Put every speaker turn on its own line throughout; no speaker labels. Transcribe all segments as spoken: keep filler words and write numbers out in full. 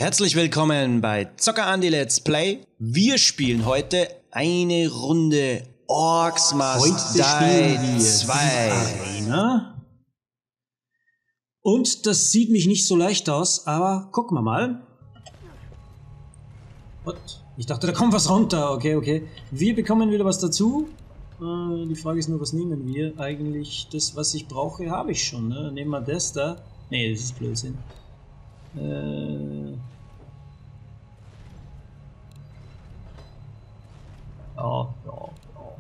Herzlich willkommen bei Zocker Andi Let's Play. Wir spielen heute eine Runde Orcs Must Die zwei.
Und das sieht mich nicht so leicht aus, aber gucken wir mal. What? Ich dachte, da kommt was runter. Okay, okay. Wir bekommen wieder was dazu. Äh, die Frage ist nur, was nehmen wir? Eigentlich das, was ich brauche, habe ich schon. Ne? Nehmen wir das da. Nee, das ist Blödsinn. Äh... Ja, ja, ja.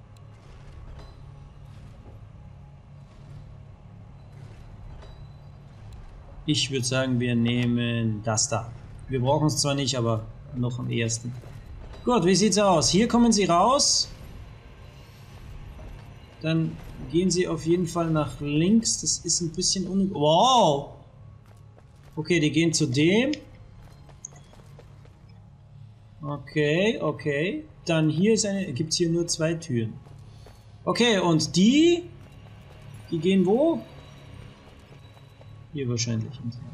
Ich würde sagen, wir nehmen das da. Wir brauchen es zwar nicht, aber noch am ehesten. Gut, wie sieht's aus? Hier kommen sie raus. Dann gehen sie auf jeden Fall nach links. Das ist ein bisschen un... Wow! Okay, die gehen zu dem. Okay, okay. Dann hier ist eine... Gibt es hier nur zwei Türen. Okay, und die... Die gehen wo? Hier wahrscheinlich.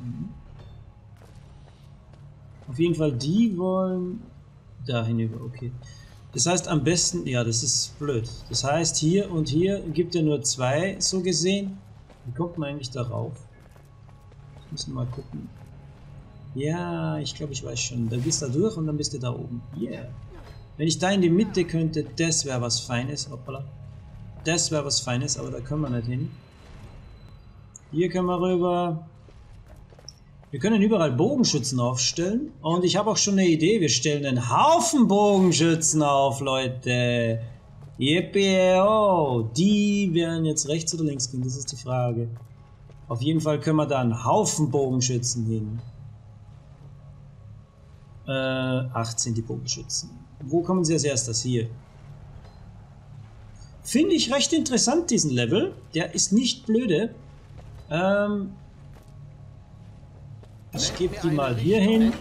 Auf jeden Fall, die wollen... Da hinüber, okay. Das heißt am besten... Ja, das ist blöd. Das heißt, hier und hier gibt er nur zwei, so gesehen. Wie kommt man eigentlich darauf? Ich muss mal gucken. Ja, ich glaube, ich weiß schon. Da gehst du da durch und dann bist du da oben. Yeah. Wenn ich da in die Mitte könnte, das wäre was Feines. Hoppala. Das wäre was Feines, aber da können wir nicht hin. Hier können wir rüber. Wir können überall Bogenschützen aufstellen. Und ich habe auch schon eine Idee. Wir stellen einen Haufen Bogenschützen auf, Leute. Yippie, oh. Die werden jetzt rechts oder links gehen, das ist die Frage. Auf jeden Fall können wir da einen Haufen Bogenschützen hin. Äh, achtzehn die Bogenschützen. Wo kommen sie als erstes? Hier. Finde ich recht interessant, diesen Level. Der ist nicht blöde. Ähm, ich gebe die mal hier hin.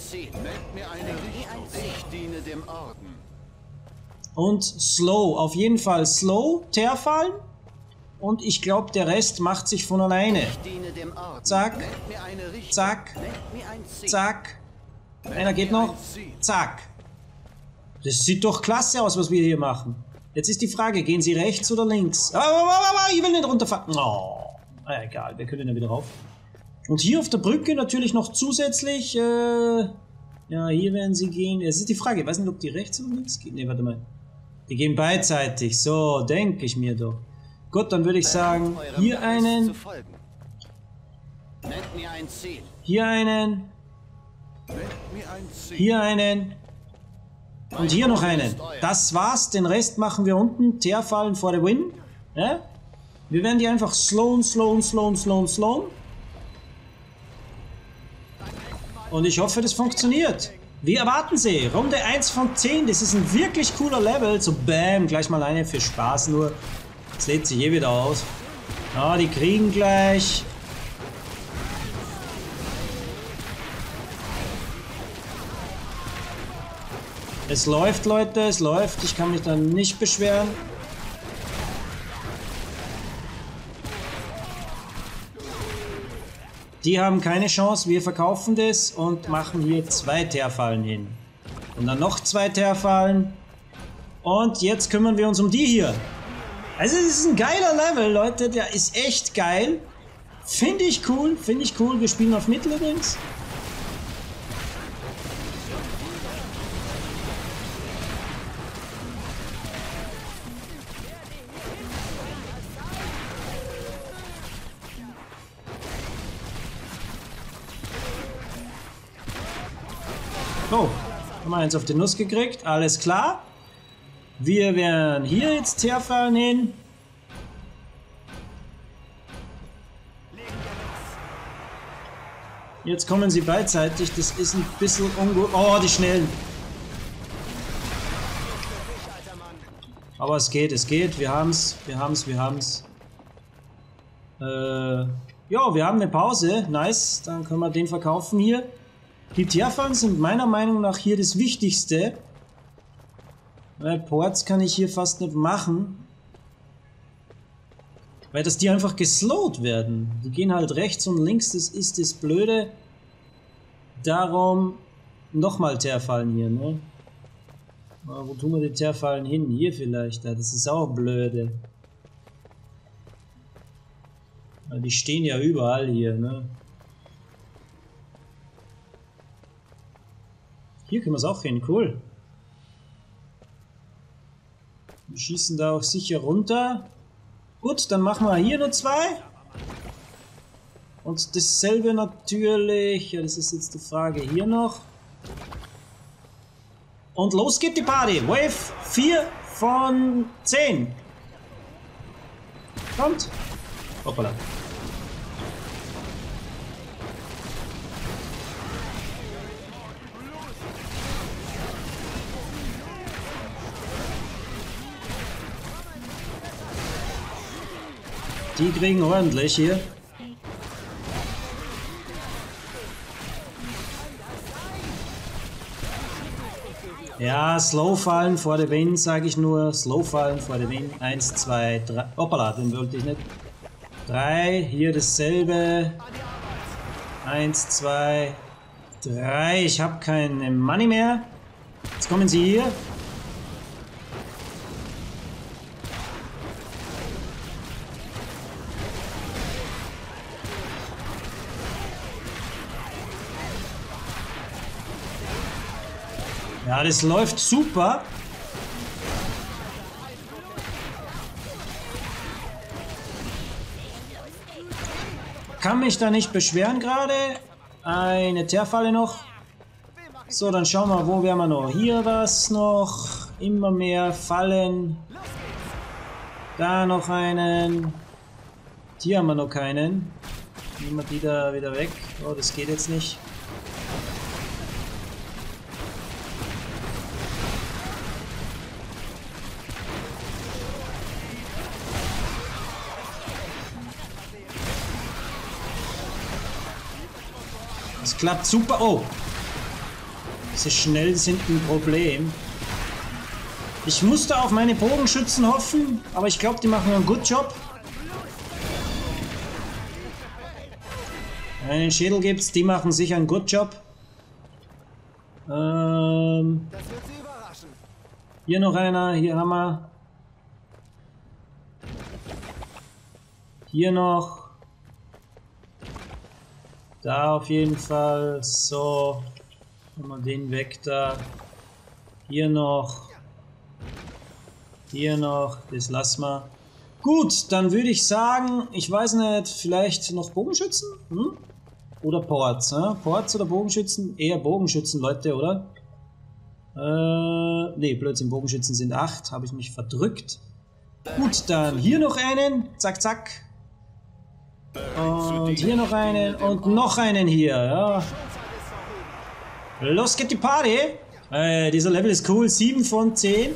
Und slow. Auf jeden Fall slow. Tearfallen. Und ich glaube, der Rest macht sich von alleine. Zack. Zack. Zack. Einer geht noch. Zack. Das sieht doch klasse aus, was wir hier machen. Jetzt ist die Frage, gehen sie rechts oder links? Ah, ich will nicht runterfahren. Oh, egal, wir können ja wieder rauf. Und hier auf der Brücke natürlich noch zusätzlich, äh, ja, hier werden sie gehen. Es ist die Frage, ich weiß nicht, ob die rechts oder links gehen. Ne, warte mal. Die gehen beidseitig, so denke ich mir doch. Gut, dann würde ich sagen, hier einen. Hier einen. Hier einen. Und hier noch einen. Das war's. Den Rest machen wir unten. Tearfallen for the win. Ja? Wir werden die einfach slowen, slowen, slowen, slowen, slowen. Und ich hoffe, das funktioniert. Wir erwarten sie. Runde eins von zehn. Das ist ein wirklich cooler Level. So bam, gleich mal eine für Spaß nur. Das lädt sich eh wieder aus. Ja, die kriegen gleich. Es läuft, Leute, es läuft. Ich kann mich dann nicht beschweren. Die haben keine Chance. Wir verkaufen das und machen hier zwei Tearfallen hin. Und dann noch zwei Tearfallen. Und jetzt kümmern wir uns um die hier. Also es ist ein geiler Level, Leute. Der ist echt geil. Finde ich cool. Finde ich cool. Wir spielen auf Mittel übrigens. Oh, haben wir eins auf die Nuss gekriegt. Alles klar. Wir werden hier jetzt Tearfallen hin. Jetzt kommen sie beidseitig. Das ist ein bisschen ungut. Oh, die Schnellen. Aber es geht, es geht. Wir haben's, wir haben's, wir haben's. Äh, ja, wir haben eine Pause. Nice. Dann können wir den verkaufen hier. Die Tearfallen sind meiner Meinung nach hier das Wichtigste. Weil Ports kann ich hier fast nicht machen. Weil dass die einfach geslowt werden. Die gehen halt rechts und links, das ist das Blöde. darum nochmal Teerfallen hier, ne? Aber wo tun wir die Teerfallen hin? Hier vielleicht, das ist auch blöde. Die stehen ja überall hier, ne? Hier können wir es auch hin, cool. Wir schießen da auch sicher runter. Gut, dann machen wir hier nur zwei. Und dasselbe natürlich, ja, das ist jetzt die Frage, hier noch. Und los geht die Party. Wave vier von zehn. Kommt. Hoppala. Die kriegen ordentlich hier. Ja, slow fallen vor der Wind, sage ich nur. Slow fallen vor der Wind. Eins, zwei, drei. Hoppala, den wollte ich nicht. Drei, hier dasselbe. Eins, zwei, drei. Ich habe keine Money mehr. Jetzt kommen sie hier. Ja, das läuft super. Kann mich da nicht beschweren gerade. Eine Teerfalle noch. So, dann schauen wir, wo wären wir noch. Hier was noch. Immer mehr Fallen. Da noch einen. Hier haben wir noch keinen. Nehmen wir die da wieder weg. Oh, das geht jetzt nicht. Das klappt super. Oh! Diese schnell sind ein Problem. Ich musste auf meine Bogenschützen hoffen, aber ich glaube, die machen einen guten Job. Einen Schädel gibt's, die machen sicher einen guten Job. Ähm, hier noch einer, hier haben wir. Hier noch. Da auf jeden Fall. So. Machen wir den weg da. Hier noch. Hier noch. Das lassen wir. Gut, dann würde ich sagen, ich weiß nicht, vielleicht noch Bogenschützen? Hm? Oder Ports, ne? Ports oder Bogenschützen? Eher Bogenschützen, Leute, oder? Äh, ne, Blödsinn, Bogenschützen sind acht. Habe ich mich verdrückt. Gut, dann hier noch einen. Zack, zack. Und hier noch einen und noch einen hier, ja. Los geht die Party. Äh, dieser Level ist cool, sieben von zehn.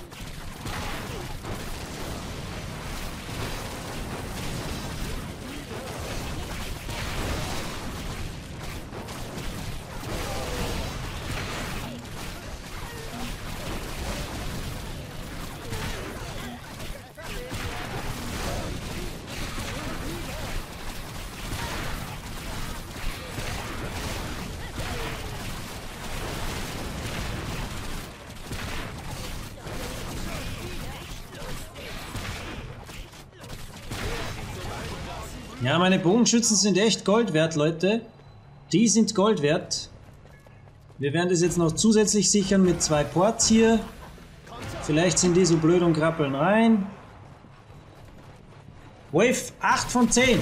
Ja, meine Bogenschützen sind echt Gold wert, Leute. Die sind Gold wert. Wir werden das jetzt noch zusätzlich sichern mit zwei Ports hier. Vielleicht sind die so blöd und krabbeln rein. Wave acht von zehn.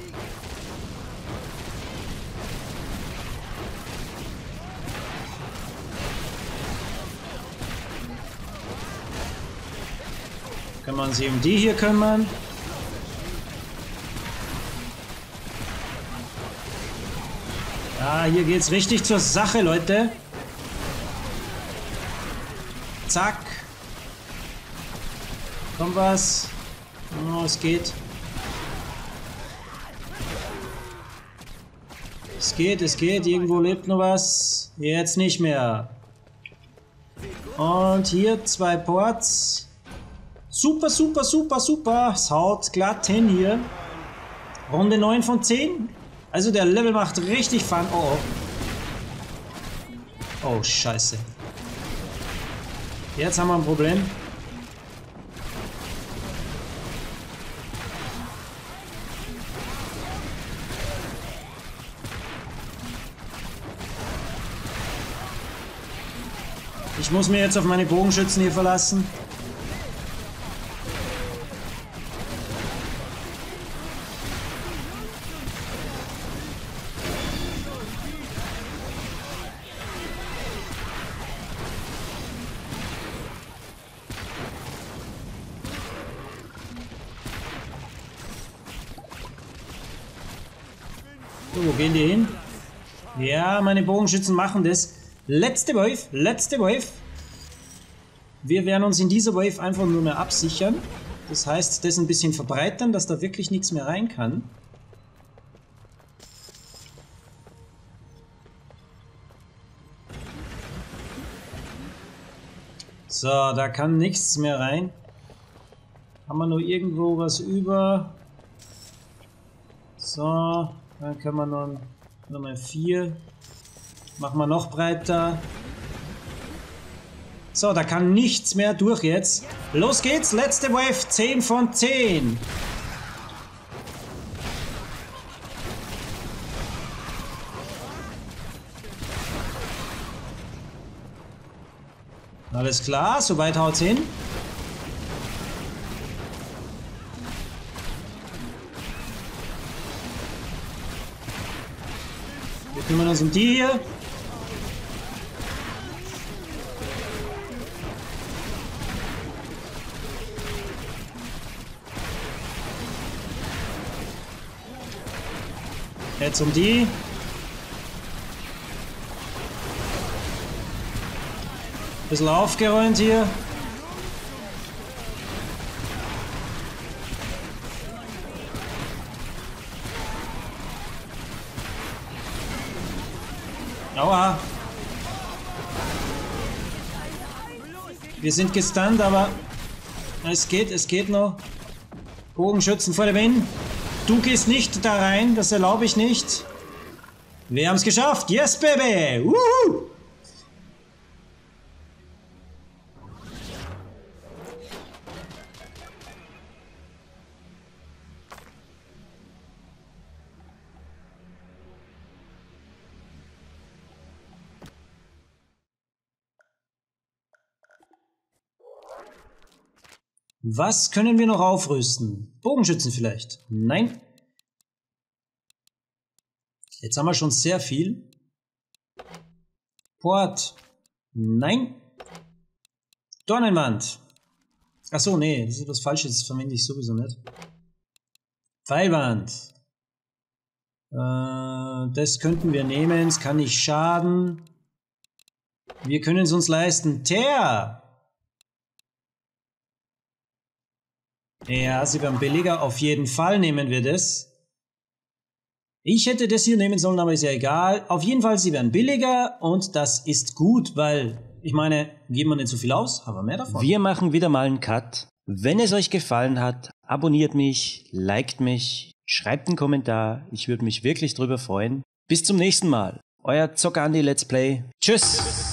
Kann man sich um die hier kümmern. Ja, hier geht's richtig zur Sache, Leute. Zack. Kommt was. Oh, es geht. Es geht, es geht. Irgendwo lebt noch was. Jetzt nicht mehr. Und hier zwei Ports. Super, super, super, super. Es haut glatt hin hier. Runde neun von zehn. Also der Level macht richtig Fun. Oh, Oh, scheiße. Jetzt haben wir ein Problem. Ich muss mir jetzt auf meine Bogenschützen hier verlassen. So, wo gehen die hin? Ja, meine Bogenschützen machen das. Letzte Wave, letzte Wave. Wir werden uns in dieser Wave einfach nur mehr absichern. Das heißt, das ein bisschen verbreitern, dass da wirklich nichts mehr rein kann. So, da kann nichts mehr rein. Haben wir noch irgendwo was über? So, dann können wir noch Nummer vier. Machen wir noch breiter. So, da kann nichts mehr durch jetzt. Los geht's, letzte Wave, zehn von zehn. Alles klar, soweit haut's hin. Wir kümmern uns um die hier. Jetzt um die. Bisschen aufgeräumt hier. Aua. Wir sind gestunt, aber es geht, es geht noch. Bogenschützen vor der Wind. Du gehst nicht da rein, das erlaube ich nicht. Wir haben es geschafft. Yes, baby. Woohoo. Was können wir noch aufrüsten? Bogenschützen vielleicht? Nein. Jetzt haben wir schon sehr viel. Port? Nein. Dornenwand? Achso, nee, das ist etwas Falsches, das verwende ich sowieso nicht. Pfeilwand. Äh, das könnten wir nehmen, es kann nicht schaden. Wir können es uns leisten. Teer! Ja, sie werden billiger. Auf jeden Fall nehmen wir das. Ich hätte das hier nehmen sollen, aber ist ja egal. Auf jeden Fall, sie werden billiger und das ist gut, weil, ich meine, geben wir nicht so viel aus, aber mehr davon.
Wir machen wieder mal einen Cut. Wenn es euch gefallen hat, abonniert mich, liked mich, schreibt einen Kommentar. Ich würde mich wirklich drüber freuen. Bis zum nächsten Mal. Euer Zocker Andi Let's Play. Tschüss!